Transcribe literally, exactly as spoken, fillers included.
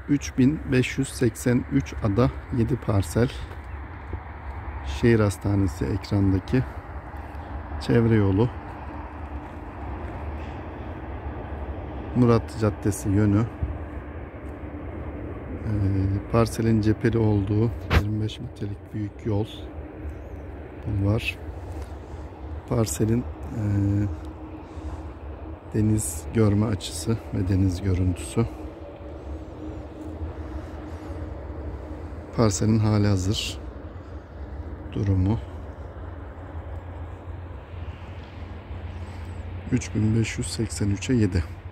üç bin beş yüz seksen üç ada, yedi parsel. Şehir hastanesi ekrandaki çevre yolu. Murat Caddesi yönü. Ee, parselin cepheli olduğu yirmi beş metrelik büyük yol var. Parselin e, deniz görme açısı ve deniz görüntüsü. Parselin hali hazır durumu. üç bin beş yüz seksen üçe yedi.